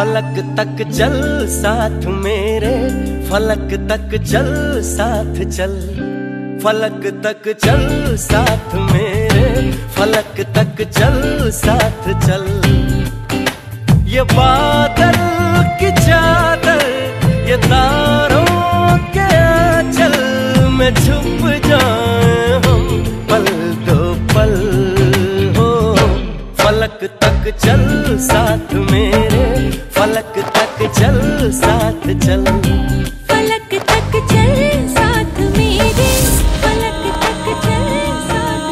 फलक तक चल साथ मेरे, फलक तक चल साथ चल, फलक तक चल साथ मेरे, फलक तक चल साथ चल। ये बादल की चादर, ये तारों के आंचल में छुप जाए हम पल दो पल हो। फलक तक चल साथ मेरे, फलक तक चल साथ चल, फलक तक चल साथ मेरे, फलक तक चल साथ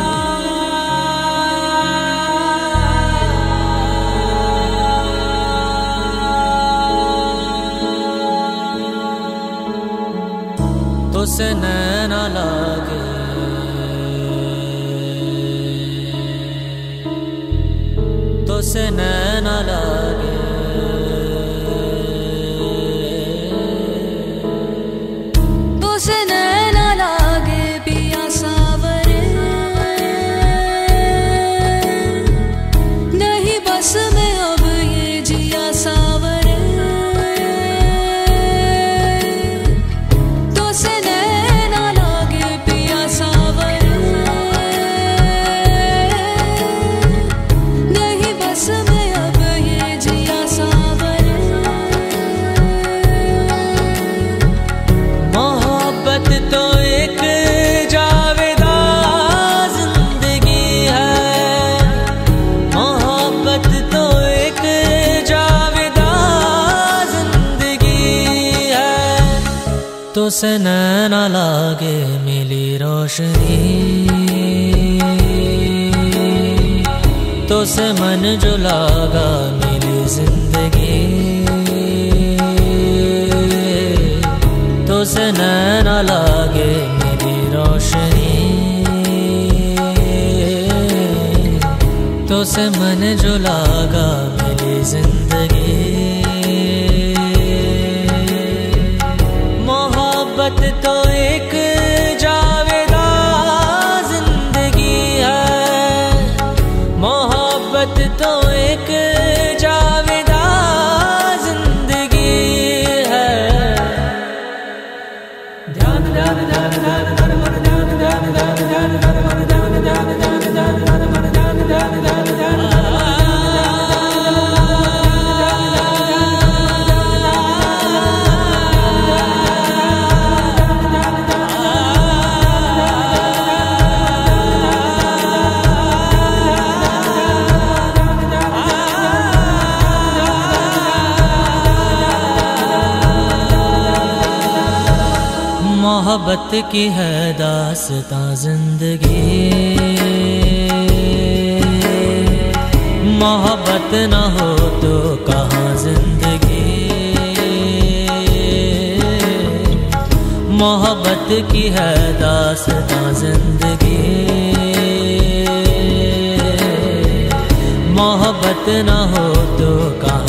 चल। तो से नैना लागे, तो से नैना लागे, तो से नैना लागे पिया सावरे, नहीं बस में अब ये जिया सावरे। तो से नैना लागे पिया सावरे, नहीं बस में अब ये जिया सावरे। मोहब्बत तो एक जावेदा जिंदगी है, मोहब्बत तो एक जावेदा जिंदगी है। तो से नैना लागे मिली रोशनी, तो से मन जो लागा मिली जिंदगी, तो से नैना लागे मेरी रोशनी, तो से मन जो लागा मेरी जिंदगी। मोहब्बत तो एक जावेदा जिंदगी है, मोहब्बत तो एक जावेदा जिंदगी है। ध्यान ध्यान ध्यान ध्यान ध्यान मन ध्यान ध्यान ध्यान ध्यान ध्यान मन ध्यान ध्यान ध्यान ध्यान ध्यान मन ध्यान ध्यान ध्यान ध्यान। मोहब्बत की है दास्तां जिंदगी, मोहब्बत न हो तो कहाँ जिंदगी। मोहब्बत की है दास्तां जिंदगी, मोहब्बत न हो तो कहाँ